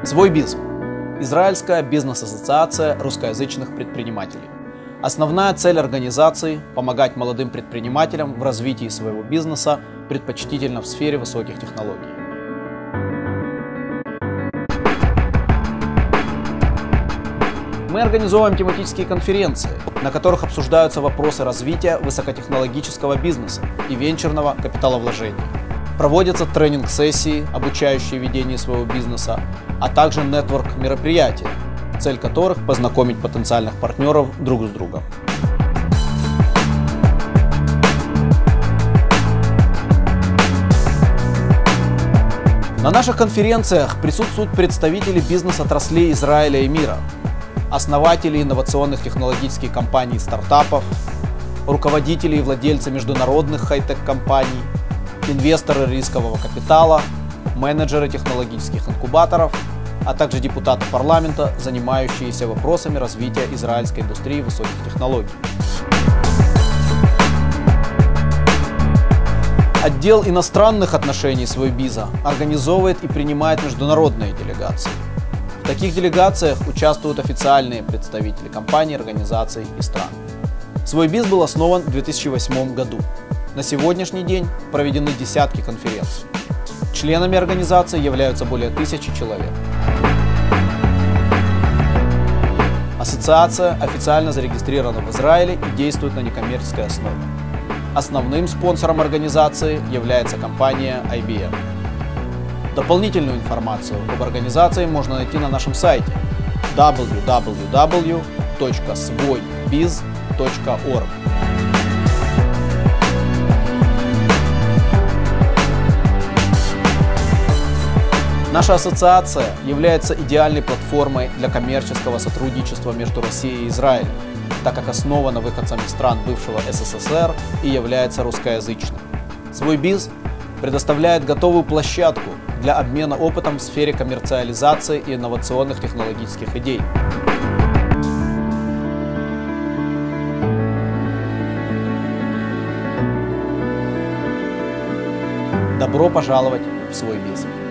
Свойбиз – израильская бизнес-ассоциация русскоязычных предпринимателей. Основная цель организации – помогать молодым предпринимателям в развитии своего бизнеса, предпочтительно в сфере высоких технологий. Мы организовываем тематические конференции, на которых обсуждаются вопросы развития высокотехнологического бизнеса и венчурного капиталовложения. Проводятся тренинг-сессии, обучающие ведению своего бизнеса, а также нетворк-мероприятия, цель которых – познакомить потенциальных партнеров друг с другом. На наших конференциях присутствуют представители бизнес-отраслей Израиля и мира, основатели инновационных технологических компаний и стартапов, руководители и владельцы международных хай-тек-компаний, инвесторы рискового капитала, менеджеры технологических инкубаторов, а также депутаты парламента, занимающиеся вопросами развития израильской индустрии высоких технологий. Отдел иностранных отношений Свойбиза организовывает и принимает международные делегации. В таких делегациях участвуют официальные представители компаний, организаций и стран. Свойбиз был основан в 2008 году. На сегодняшний день проведены десятки конференций. Членами организации являются более 1000 человек. Ассоциация официально зарегистрирована в Израиле и действует на некоммерческой основе. Основным спонсором организации является компания IBM. Дополнительную информацию об организации можно найти на нашем сайте www.svoybiz.org. Наша ассоциация является идеальной платформой для коммерческого сотрудничества между Россией и Израилем, так как основана выходцами стран бывшего СССР и является русскоязычным. Свойбиз предоставляет готовую площадку для обмена опытом в сфере коммерциализации и инновационных технологических идей. Добро пожаловать в Свойбиз!